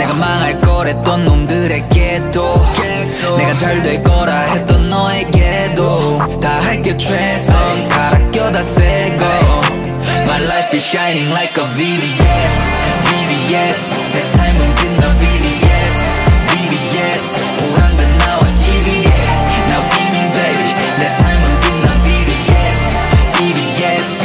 내가 망할 거랬던 놈들에게도 내가 잘 될 거라 했던 너에게도 다 할게 최선 갈아 껴다 새고 My life is shining like a VVS VVS 내 삶은 빛나 VVS VVS 오란다 나와 TV에 Now see me baby 내 삶은 빛나 VVS VVS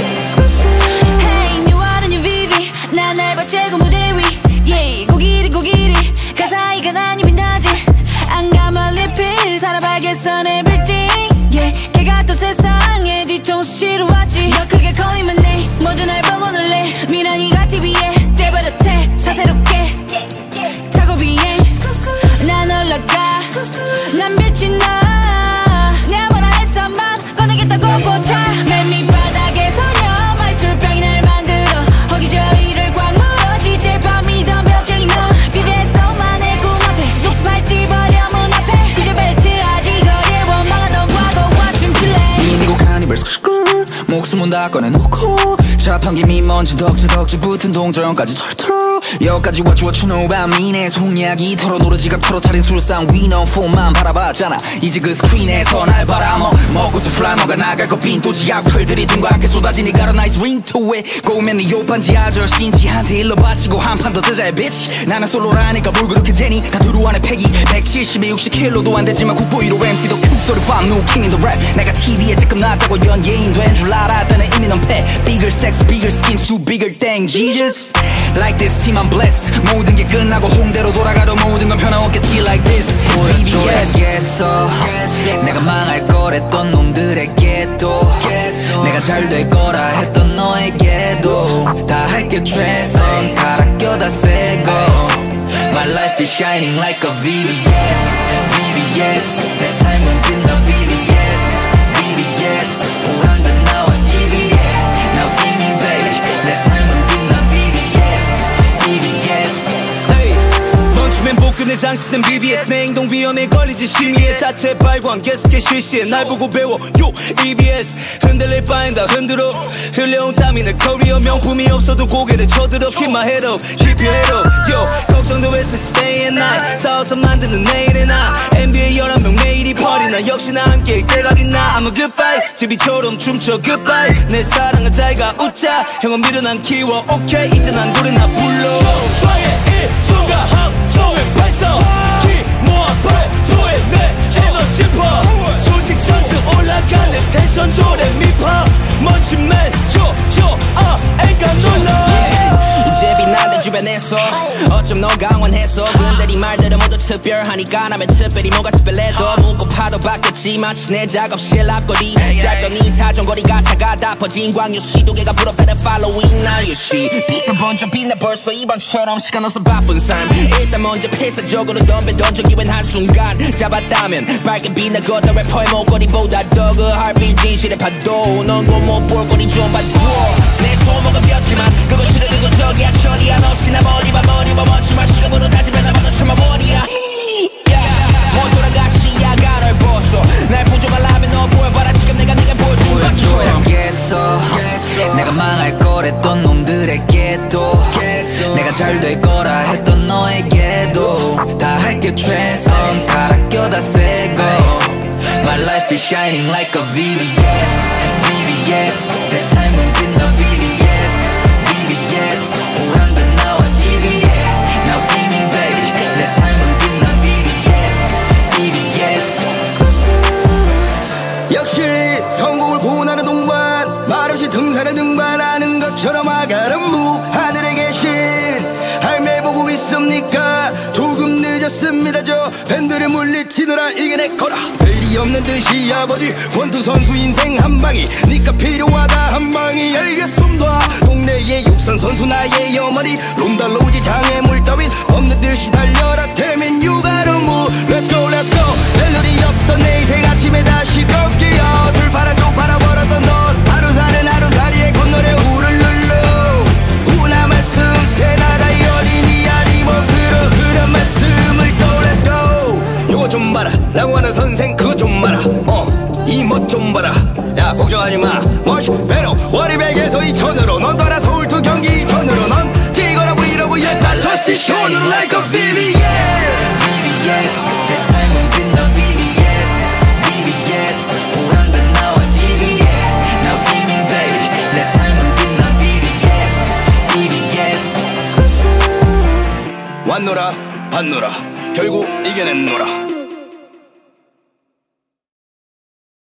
Hey new 아는 new VV 난 날 받채고 무대 위 Yeah 고기리 가사이가 난 입이 나지 안 감아 리필 살아봐야겠어 everything Yeah 걔가 또 세상에 뒤통수 치러 왔지 더 크게 걸리면 내 먼저 날 보고 놀래 미란이가 TV에 떼버렸대 사세롭게 타고 비행 난 올라가 난 빛이 나 내가 뭐라 했어 맘 꺼내겠다고 보자 맨 밑바닥에 소녀 마술병이 날 만들어 허기저기를 꽉 물어 지질 밤이 덤벼쟁이 너 BBS만의 꿈 앞에 독습할지 버려 문 앞에 이제 벨트하지 거리에 원망하던 과거와 춤출래 미니고 카니발 목숨은 다 꺼내놓고 자판기 미먼지 덕지 붙은 동전까지 털털 여기까지 What you know about me 내 속약이 털어놓은 지갑 털어차린 술상 We know 폰만 바라봤잖아 이제 그 스크린에서 날 바라먹 먹고서 플라머가 나갈 거 빈도지 악플들이 둥그랗게 쏟아지니 got a nice ring to it 꼬우면 네 요판지 아저씨인지한테 일러 바치고 한 판 더 뜨자 bitch 나는 솔로라니까 뭘 그렇게 재니 다 두루안에 패기 170에 60킬로도 안 되지만 국보 1호 MC도 큐35 new king in the rap 내가 TV에 찔끔 나왔다고 연예인 된 줄 알았다는 이미 넌 패 Bigger sex bigger skin too bigger thing Jesus Like this team I'm blessed 모든 게 끝나고 홍대로 돌아가도 모든 건 변함없겠지 like this VVS 내가 망할 거랬던 놈들에게도 내가 잘 될 거라 했던 너에게도 다 할게 최선 갈아 껴다 새고 My life is shining like a VVS VVS 내 삶은 빛나 VVS VVS 오란다 나와 TV에 Now see me baby 내 삶은 빛나 VVS VVS 멈추면 복근에 장식된 BBS 내 행동 위험에 걸리지 심의에 자체 발광 계속해 실시해 날 보고 배워 요 EBS 흔들릴 바엔 다 흔들어 흘려온 땀이 내 커리어 명품이 없어도 고개를 쳐들어 Keep my head up keep your head up yo 걱정도 했었지 day and night 싸워서 만드는 내일의 나 NBA 11명 매일이 party 역시나 함께일 때가 빛나 I'm a good fight 제비처럼 춤춰 goodbye 내 사랑은 잘가 웃자 형은 미련한 키워 오케이 이제 난 노래나 불러 저의 일순간 함성을 발성 기 모아 발도에 내 에너지파 수직 선수 올라가는 텐션 도레미파 멋진맨 요요 애가 놀라 이제 빛난데 주변에서 어쩜 너 강원해서 근데 네 말들은 모두 특별하니까 나면 특별히 뭔가 특별해도 묻고 파도 바뀌었지만 내 작업실 앞거리 짧던 네 사정거리 가사가 다 퍼진 광유시 두개가 부럽다는 following now you see 빛나 번쩍 빛나 벌써 이번처럼 시간 없어 바쁜 삶 일단 먼저 필사적으로 덤벼 기wen 한순간 잡았다면 밝게 빛나고 더 래퍼의 목걸이보다 더 그 heartbeat 진실의 파도 넌 곧 못 볼 거리 좀 봐줘 내 소목은 폈지만 그거 싫어도 저기야 처리야 없이 나 머리 봐 멋지만 시간으로 다시 변화봐도 참아 머리야 못 돌아가 시야가 널 벗어 날 부족하려면 너 보여봐라 지금 내가 내게 보여준 것처럼 내가 망할 거랬던 놈들에게도 내가 잘 될 거라 했던 너에게도 다 할게 최선 갈아 껴다 새고 My life is shining like a VVS VVS 내 삶은 빛나 VVS VVS 오란다 나와 TV에 Now see me baby 내 삶은 빛나 VVS VVS 역시 성공을 고난의 동반 말없이 등산을 등반하는 것처럼 아가른 무 하늘에 계신 할매 보고 있습니까 조금 늦었습니다 저 팬들을 물리치느라 이겨냈거라 내일이 없는 듯이 아버지 권투 선수 인생 한 방이 니까 필요하다 한 방이 알겠습니다 동네의 육상 선수 나의 어머니 롬달로우지 장애물 따윈 없는 듯이 달려라 태민 유가로 무 Let's go let's go 멜로디 없던 내 인생 아침에 다시 걷기야 술 팔아 또 팔아버렸던 넌 하루 사는 하루살이의 콧노래 우르르르 우나 말씀 새나라 어린이 아니 뭐 그러 그런 말씀을 또 Let's go 요거 좀 봐라 라고 하는 선생 그거 좀 봐라 이 멋 좀 봐라 야 걱정하지마 멋이 배로 월요백에서 2000으로 넌 떠나 서울 투 경기 2000으로 넌 찍어라 브이로그 했다 VVS shining like a VVS VVS 내 삶은 빛나 VVS VVS 보란다 나와 TV에 Now see me baby 내 삶은 빛나 VVS VVS 왔노라 봤노라 결국 이겨냈노라